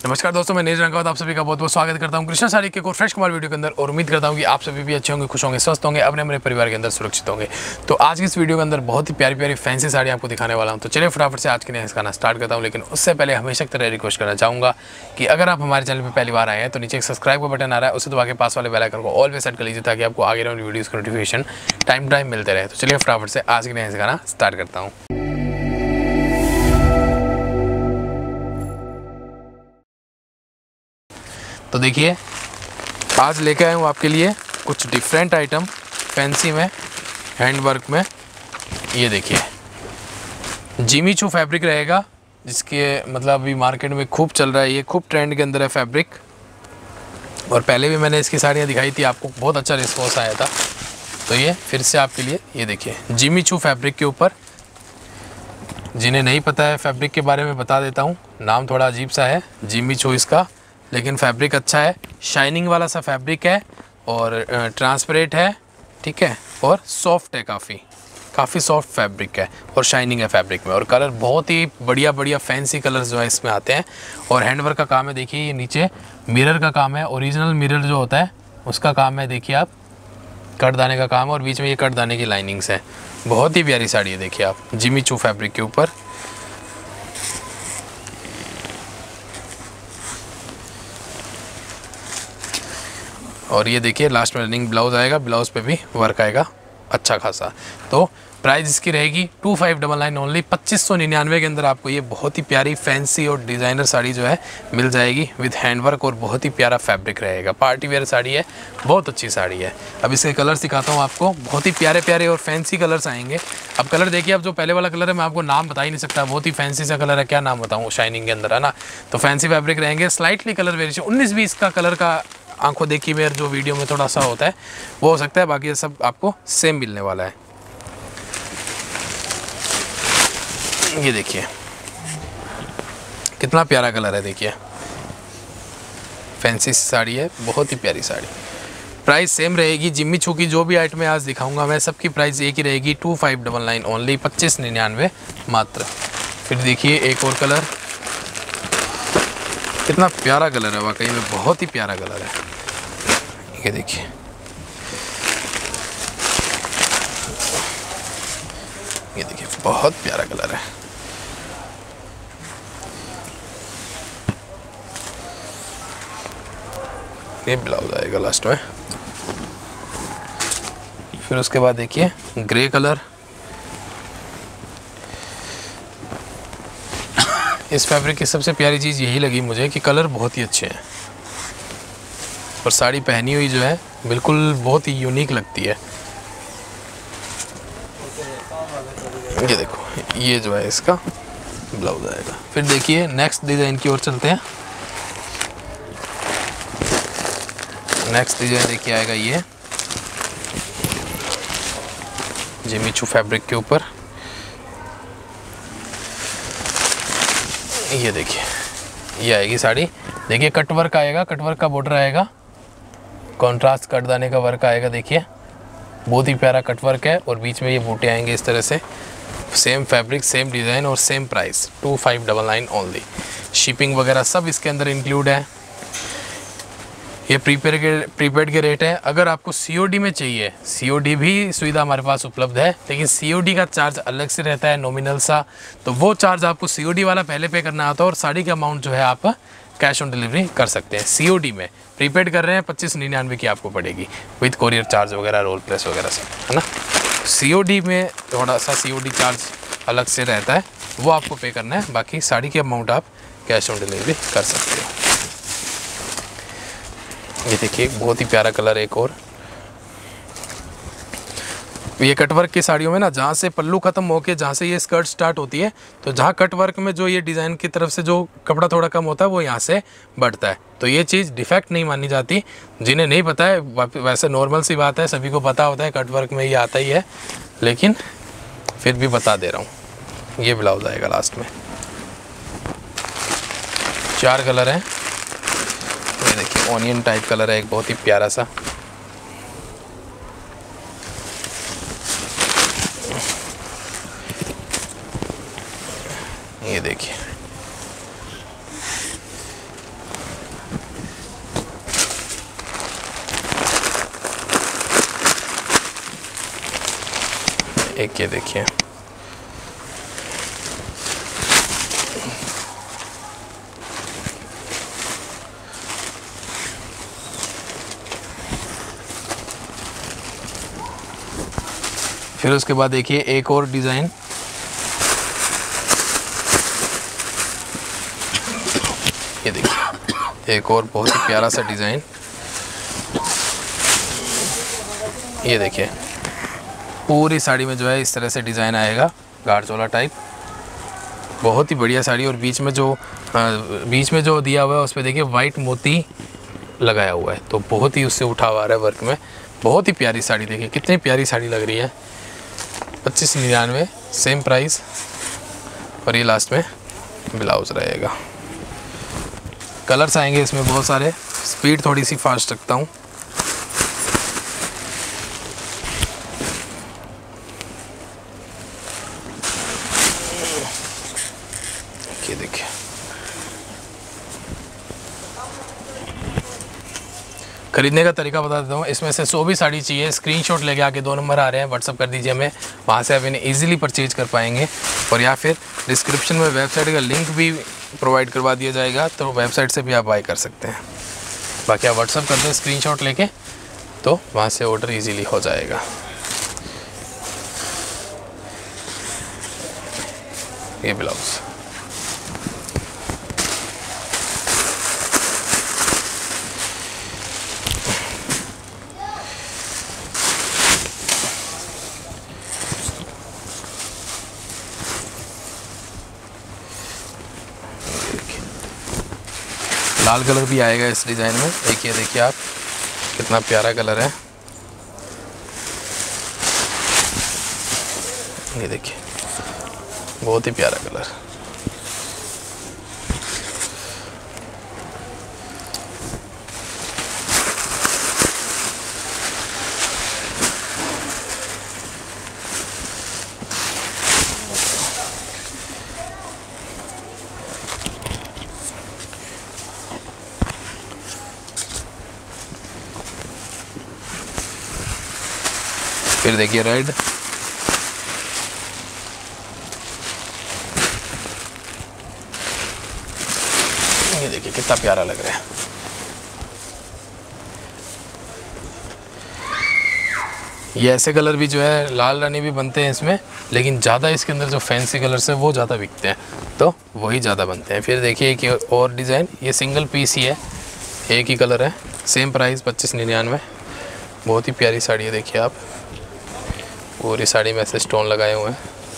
नमस्कार दोस्तों, मैं नीरज रंगावत आप सभी का बहुत बहुत स्वागत करता हूं कृष्णा साड़ी के एक और फ्रेश कुमार वीडियो के अंदर। और उम्मीद करता हूं कि आप सभी भी अच्छे होंगे, खुश होंगे, स्वस्थ होंगे, अपने अपने परिवार के अंदर सुरक्षित होंगे। तो आज की इस वीडियो के अंदर बहुत ही प्यारी प्यारी फैंसी साड़ी आपको दिखाने वाला हूं। तो चलिए फटाफट से आज के नया गाना स्टार्ट करता हूं। लेकिन उससे पहले हमेशा की तरह रिक्वेस्ट करना चाहूँगा कि अगर आप हमारे चैनल पर पहली बार आए हैं तो नीचे एक सब्सक्राइब का बटन आ रहा है, उसे दबा के पास वाले बेल आइकन को ऑल पे सेट कर लीजिए ताकि आपको आगे वाली वीडियोज़ का नोटिफिकेशन टाइम टू टाइम मिलते रहे। तो चलिए फटाफट से आज के नया गाना स्टार्ट करता हूँ। तो देखिए, आज लेके आया हूँ आपके लिए कुछ डिफरेंट आइटम फैंसी में, हैंड वर्क में। ये देखिए, जिमी चू फैब्रिक रहेगा, जिसके मतलब अभी मार्केट में खूब चल रहा है, ये खूब ट्रेंड के अंदर है फैब्रिक। और पहले भी मैंने इसकी साड़ियाँ दिखाई थी, आपको बहुत अच्छा रिस्पॉन्स आया था। तो ये फिर से आपके लिए, ये देखिए जिमी चू फैब्रिक के ऊपर। जिन्हें नहीं पता है फैब्रिक के बारे में बता देता हूँ, नाम थोड़ा अजीब सा है जिमी चू इसका, लेकिन फैब्रिक अच्छा है, शाइनिंग वाला सा फैब्रिक है और ट्रांसपेरेंट है, ठीक है, और सॉफ्ट है, काफ़ी सॉफ्ट फैब्रिक है और शाइनिंग है फैब्रिक में। और कलर बहुत ही बढ़िया बढ़िया फैंसी कलर्स जो है इसमें आते हैं। और हैंडवर्क का काम है, देखिए ये नीचे मिरर का काम है, ओरिजिनल मिरर जो होता है उसका काम है। देखिए आप, कटदाने का काम है और बीच में ये कटदाने की लाइनिंग्स है। बहुत ही प्यारी साड़ी है, देखिए आप, जिमी चू फैब्रिक के ऊपर। और ये देखिए लास्ट में रनिंग ब्लाउज आएगा, ब्लाउज पे भी वर्क आएगा अच्छा खासा। तो प्राइस इसकी रहेगी 2599 ओनली, 2599 के अंदर आपको ये बहुत ही प्यारी फैंसी और डिज़ाइनर साड़ी जो है मिल जाएगी विद हैंडवर्क। और बहुत ही प्यारा फैब्रिक रहेगा, पार्टी वेयर साड़ी है, बहुत अच्छी साड़ी है। अब इसके कलर्स दिखाता हूँ आपको, बहुत ही प्यारे प्यारे और फैंसी कलर्स आएंगे। अब कलर देखिए, अब जो पहले वाला कलर है मैं आपको नाम बता ही नहीं सकता, बहुत ही फैंसी सा कलर है, क्या नाम बताऊँ, शाइनिंग के अंदर है ना। तो फैंसी फैब्रिक रहेंगे, स्लाइटली कलर वेरिएशन 19-20 का कलर का आंखों देखी मेरे जो वीडियो में थोड़ा सा होता है वो हो सकता है, बाकी ये सब आपको सेम मिलने वाला है। ये देखिए कितना प्यारा कलर है, देखिए फैंसी साड़ी है, बहुत ही प्यारी साड़ी। प्राइस सेम रहेगी, जिम्मी चू की जो भी आइटमें आज दिखाऊंगा मैं सबकी प्राइस एक ही रहेगी, 2599 ओनली, 2599 मात्र। फिर देखिए एक और कलर, कितना प्यारा कलर है, वाकई में बहुत ही प्यारा कलर है। ये देखिए, ये देखिए बहुत प्यारा कलर है। ये ब्लाउज आएगा लास्ट में। फिर उसके बाद देखिए ग्रे कलर, इस फैब्रिक की सबसे प्यारी चीज़ यही लगी मुझे कि कलर बहुत ही अच्छे हैं और साड़ी पहनी हुई जो है बिल्कुल बहुत ही यूनिक लगती है। ये देखो, ये जो है इसका ब्लाउज आएगा। फिर देखिए नेक्स्ट डिज़ाइन की ओर चलते हैं। नेक्स्ट डिज़ाइन देखिए आएगा ये जिमी चू फैब्रिक के ऊपर। ये देखिए, ये आएगी साड़ी, देखिए कटवर्क आएगा, कटवर्क का बॉर्डर आएगा, कॉन्ट्रास्ट कटदाने का वर्क आएगा। देखिए बहुत ही प्यारा कटवर्क है और बीच में ये बूटे आएंगे इस तरह से। सेम फैब्रिक, सेम डिज़ाइन और सेम प्राइस, 2599 ओनली। शिपिंग वगैरह सब इसके अंदर इंक्लूड है। ये प्रीपेड के रेट है। अगर आपको सीओडी में चाहिए, सीओडी भी सुविधा हमारे पास उपलब्ध है, लेकिन सीओडी का चार्ज अलग से रहता है, नॉमिनल सा। तो वो चार्ज आपको सीओडी वाला पहले पे करना आता है और साड़ी का अमाउंट जो है आप कैश ऑन डिलीवरी कर सकते हैं। सीओडी में प्रीपेड कर रहे हैं 2599 की आपको पड़ेगी विद कोरियर चार्ज वगैरह, रोल प्रेस वगैरह सब, है ना। सीओडी में थोड़ा सा सीओडी चार्ज अलग से रहता है, वो आपको पे करना है, बाकी साड़ी की अमाउंट आप कैश ऑन डिलीवरी कर सकते हो। ये देखिए बहुत ही प्यारा कलर एक और। ये कटवर्क की साड़ियों में ना, जहाँ से पल्लू ख़त्म होके जहाँ से ये स्कर्ट स्टार्ट होती है, तो जहाँ कटवर्क में जो ये डिज़ाइन की तरफ से जो कपड़ा थोड़ा कम होता है वो यहाँ से बढ़ता है। तो ये चीज़ डिफेक्ट नहीं मानी जाती। जिन्हें नहीं पता है, वैसे नॉर्मल सी बात है, सभी को पता होता है कटवर्क में ये आता ही है, लेकिन फिर भी बता दे रहा हूँ। ये ब्लाउज आएगा लास्ट में, 4 कलर हैं। ये देखिए ऑनियन टाइप कलर है एक, बहुत ही प्यारा सा। ये देखिए एक ये देखिए, फिर उसके बाद देखिए एक और डिज़ाइन, ये देखिए एक और बहुत ही प्यारा सा डिज़ाइन। ये देखिए पूरी साड़ी में जो है इस तरह से डिज़ाइन आएगा, गाढ़ चोला टाइप, बहुत ही बढ़िया साड़ी। और बीच में जो दिया हुआ है उस पर देखिए वाइट मोती लगाया हुआ है, तो बहुत ही उससे उठा हुआ है वर्क में। बहुत ही प्यारी साड़ी, देखिए कितनी प्यारी साड़ी लग रही है। 2599 सेम प्राइस। और ये लास्ट में ब्लाउज़ रहेगा। कलर्स आएंगे इसमें बहुत सारे, स्पीड थोड़ी सी फास्ट रखता हूँ। ये देखिए खरीदने का तरीका बता देता हूँ। इसमें से 100 भी साड़ी चाहिए, स्क्रीनशॉट लेके आके 2 नंबर आ रहे हैं, व्हाट्सअप कर दीजिए हमें, वहाँ से आप इन्हें ईजिली परचेज कर पाएंगे। और या फिर डिस्क्रिप्शन में वेबसाइट का लिंक भी प्रोवाइड करवा दिया जाएगा, तो वेबसाइट से भी आप बाय कर सकते हैं। बाकी आप व्हाट्सअप कर दें स्क्रीनशॉट लेके, तो वहाँ से ऑर्डर ईजिली हो जाएगा। ये ब्लाउज़ लाल कलर भी आएगा इस डिज़ाइन में। एक ये देखिए आप, कितना प्यारा कलर है। ये देखिए बहुत ही प्यारा कलर। फिर देखिए रेड, ये देखिए कितना प्यारा लग रहा है। ये ऐसे कलर भी जो है लाल रानी भी बनते हैं इसमें, लेकिन ज़्यादा इसके अंदर जो फैंसी कलर्स हैं वो ज़्यादा बिकते हैं, तो वही ज़्यादा बनते हैं। फिर देखिए एक और डिज़ाइन, ये सिंगल पीस ही है, एक ही कलर है, सेम प्राइस 2599। बहुत ही प्यारी साड़ी है, देखिए आप, पूरी साड़ी में ऐसे स्टोन लगाए हुए हैं।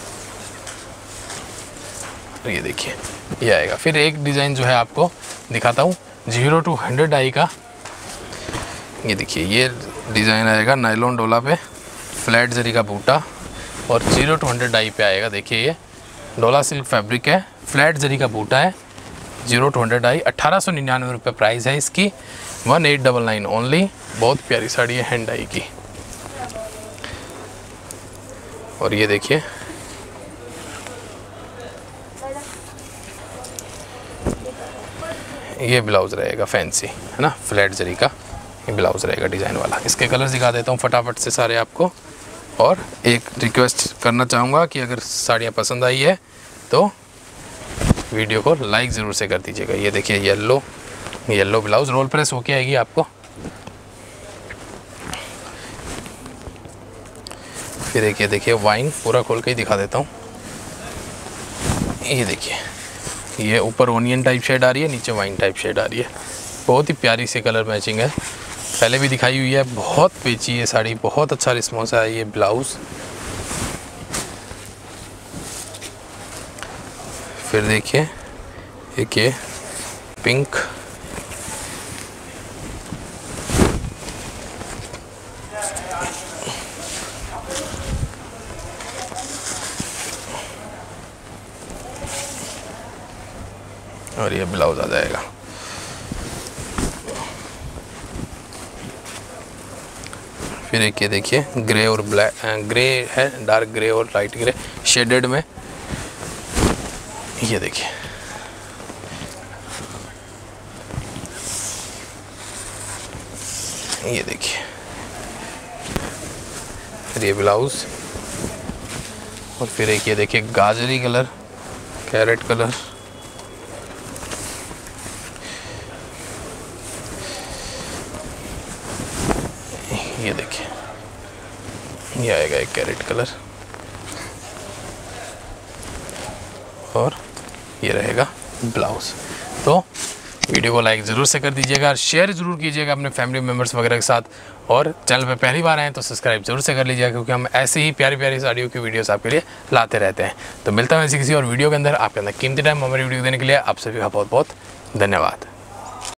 ये देखिए ये आएगा। फिर एक डिज़ाइन जो है आपको दिखाता हूँ 0 to 100 डाई का। ये देखिए ये डिज़ाइन आएगा नायलॉन डोला पे, फ्लैट जरी का बूटा, और 0 to 100 डाई पे आएगा। देखिए ये डोला सिल्क फैब्रिक है, फ्लैट जरी का बूटा है, 0 to 100 डाई। 1899 रुपये प्राइस है इसकी, 1899 ओनली। बहुत प्यारी साड़ी है हैंड डाई की। और ये देखिए ये ब्लाउज़ रहेगा फैंसी, है ना, फ्लैट जरी का ये ब्लाउज़ रहेगा डिज़ाइन वाला। इसके कलर्स दिखा देता हूँ फटाफट से सारे आपको। और एक रिक्वेस्ट करना चाहूँगा कि अगर साड़ियाँ पसंद आई है तो वीडियो को लाइक ज़रूर से कर दीजिएगा। ये देखिए येलो ब्लाउज़ रोल प्रेस होके आएगी आपको। फिर एक ये देखिए वाइन, पूरा खोल के ही दिखा देता हूँ। ये देखिए ये ऊपर ओनियन टाइप शेड आ रही है, नीचे वाइन टाइप शेड आ रही है। बहुत ही प्यारी सी कलर मैचिंग है, पहले भी दिखाई हुई है। बहुत बेची है साड़ी, बहुत अच्छा रिस्पॉन्स आया। ये ब्लाउज़, फिर देखिए एक ये पिंक, और ये ब्लाउज आ जाएगा। फिर एक ये देखिए ग्रे और ब्लैक, ग्रे है, डार्क ग्रे और लाइट ग्रे शेडेड में। ये देखिए ये देखिए, फिर ये ब्लाउज, और फिर एक ये देखिए गाजरी कलर, कैरेट कलर, ये देखिए ये आएगा एक कैरेट कलर, और ये रहेगा ब्लाउज। तो वीडियो को लाइक ज़रूर से कर दीजिएगा और शेयर ज़रूर कीजिएगा अपने फैमिली मेम्बर्स वगैरह के साथ, और चैनल पे पहली बार आए तो सब्सक्राइब जरूर से कर लीजिएगा, क्योंकि हम ऐसे ही प्यारी प्यारी साड़ियों की वीडियोस आपके लिए लाते रहते हैं। तो मिलता है ऐसी किसी और वीडियो के अंदर। आपके अंदर कीमती टाइम हमारी वीडियो देने के लिए आप सभी का बहुत बहुत धन्यवाद।